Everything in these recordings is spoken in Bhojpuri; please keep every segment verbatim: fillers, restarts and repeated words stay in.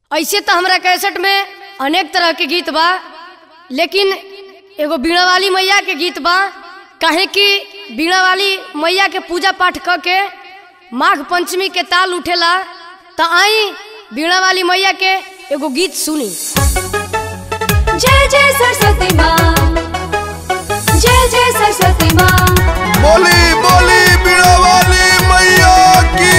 ऐसे तो हमारा कैसेट में अनेक तरह के गीत बा, लेकिन एगो बीणा वाली मैया के गीत बा। काहे कि बीणा वाली मैया के पूजा पाठ क के माघ पंचमी के ताल उठेला। तो आई बीणा वाली मैया के एगो गीत सुनी। जय जय सरस्वती माँ, जय जय सरस्वती माँ। बोली बोली बीणा वाली मैया की।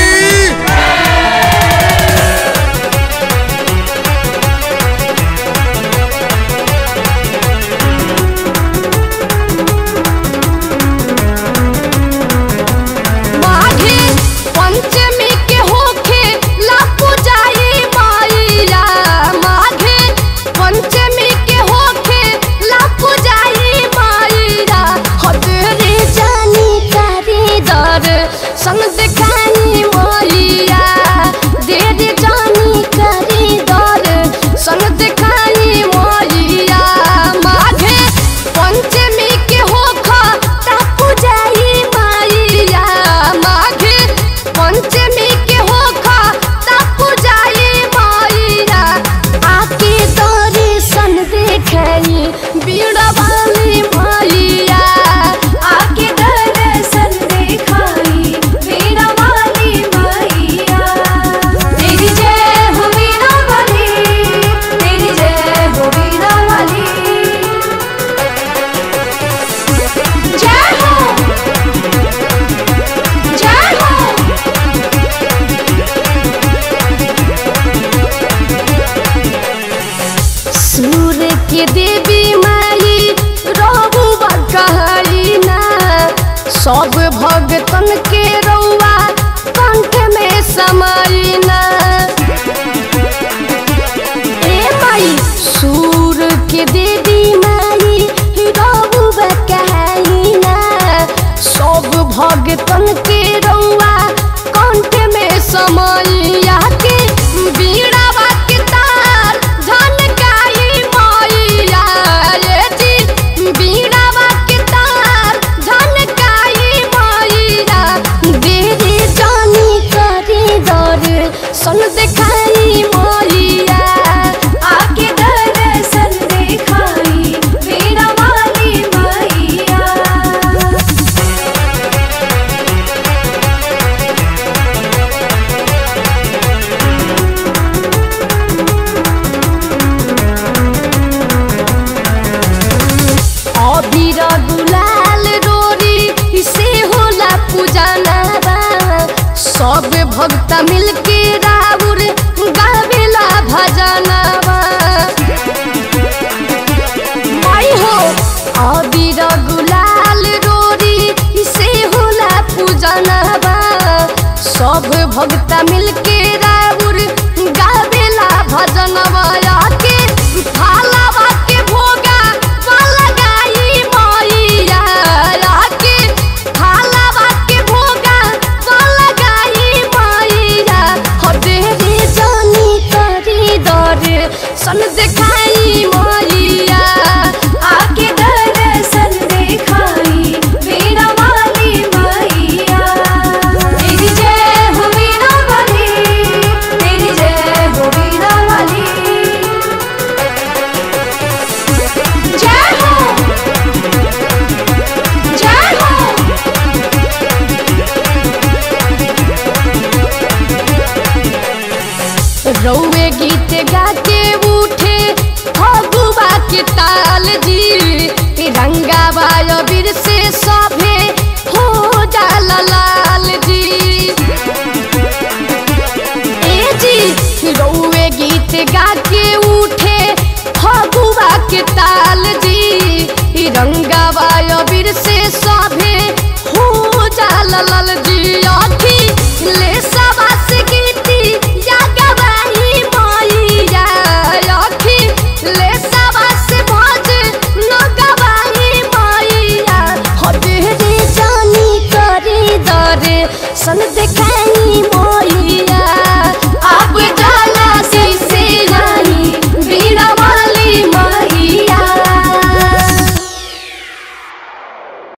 माघे पंचमी के होखे ला पूजाई मैया, माघे पंचमी के होखे ला पूजाई मैया। हदरे जानी तारी दर संग दिखाई मैया, देर जानी तारी दर संग दिखाई मैया। माघे पंचमी के होखा ता पूजाई मैया, माघे पंचमी के होखा ता पूजाई मैया। आके दर्शन देखाई बीणा वाली मैया, आके दर्शन देखाई बीणा वाली मैया। तेरी जय हो बीणा वाली, तेरी जय हो बीणा वाली। जय हो, जय हो। सूर्य के देवी माई रहू बकहरी ना, सब भगतन के रउआ कंठ में समाई ना। ए माई सूर्य के देवी माई रहू बकहरी ना, सब भगतन के रउआ कंठ में समाइया। के बीणा के तार झनकाई मैया, ये जी बीणा के तार झनकाई मैया। देरी जानी करी दर सन दिखाई मैया, आके दर्शन दिखाई बीणा वाली मैया। अबीर गुलाल रोरी से होला पूजना बा, सब भक्त मिलके राउर गावेला भजना बा। माई हो अबीर गुलाल रोरी से होला पूजना बा, सब भक्त मिलके राउर गावेला भजनवा। के थालावा के भोगा लगाई मैया, के थालावा के भोगा लगाई मैया। हदेरे जानी करी दर सन दिखाई मैया, आके दर्शन दिखाई बीणा वाली मैया। तेरी जय हो बीणा वाली, तेरी जय हो बीणा वाली। जय हो, जय हो। रउए गीत गा के उठे फगुआ के ताल जी, रंगावा अबीर से सभे हो जाला लाल जी। ए जी रउए गीत गा के उठे फगुआ के ताल जी, रंगावा अबीर से सभे हो जाला लाल जी। आखी ले सबास गीती या गवाही मैया, आखी ले सबास भज न गवाही मैया। हदेरे जानी करी दर सन देखा